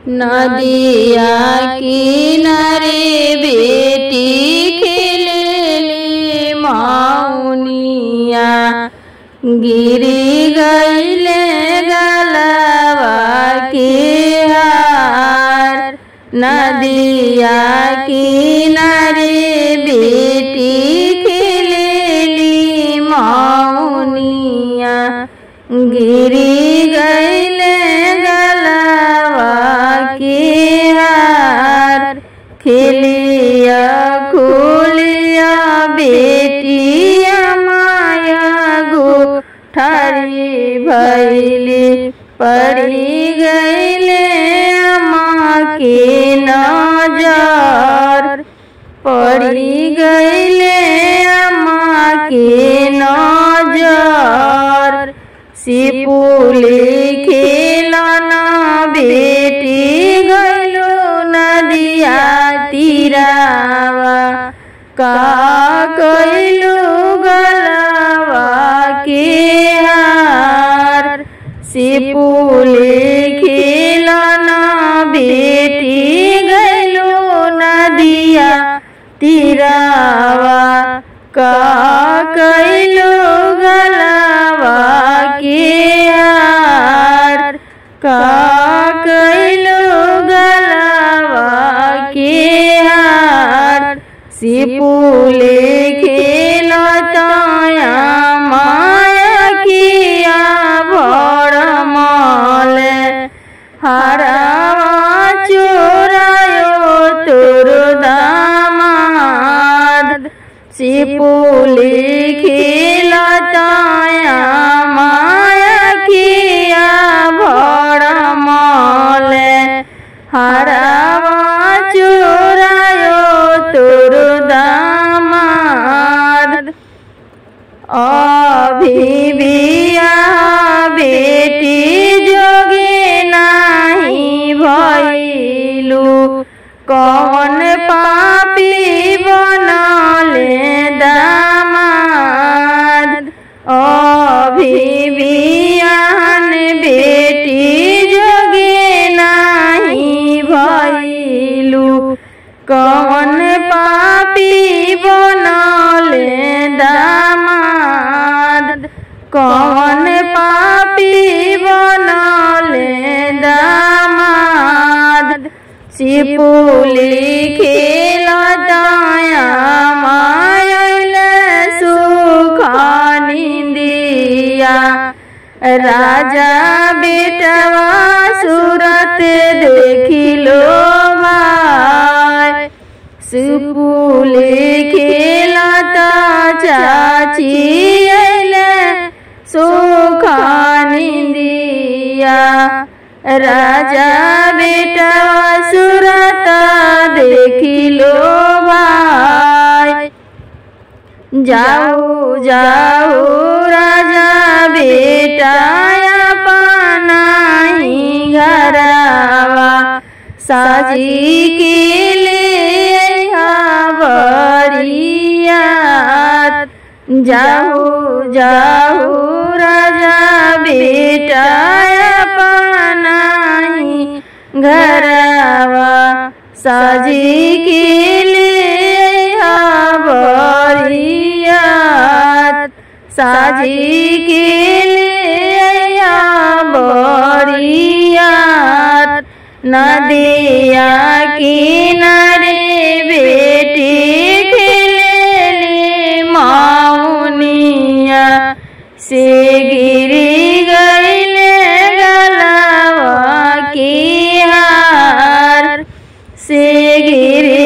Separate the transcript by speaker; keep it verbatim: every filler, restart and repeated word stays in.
Speaker 1: नदिया किनारे बेटी खेलेली मौनिया गिरी गईले गलवा के हार। नदिया किनारे बेटी खेलेली मौनिया गिरी गईले गलवा के हार। खेलिया खुलिया बेटिया माया गुठारी भैली पड़ी गईले अम्मा के नजर। पड़ी गईले अम्मा के नजर। सिपुली खेलना बेटी गईलो नदिया तीरावा का कईलो गलवा के हार। सिपुली खेलना बेटी गईलो नदिया तीरावा का कईलो गलवा के हार। का कईलो गलवा के हार। सिपुली खेलताया माया किया भरमल हरावा चोरायो तोर दामाद। सिपुली खेलताया माया किया भरमल हरावा चोरायो तोर दामाद। अभी बिया बेटी जोगे नाही भइलू कौन पापी बनले दामाद। अभी बियान बेटी जोगे नाही भइलू कौन पापी बनले दामाद। कौन पापी बनले दामाद। सिपुली खेलताया मायल सुखा निंदिया राजा बेटवा सूरत देखिलो भाई। सिपुली खेलता चाची अइले सुखा निंदिया राजा बेटवा सूरत देखिलो भाई। जाऊ जाऊ राजा बेटा अपनाही घरवा साजी के ले बरियात। जाऊ जाऊ राजा बेटा अपनाही घरवा साजी के ले बरियात। साजी के ले बरियात। नदिया किनारे बेटी खेलेली मौनिया से गिरी गईले गलवा की हार। से गिरी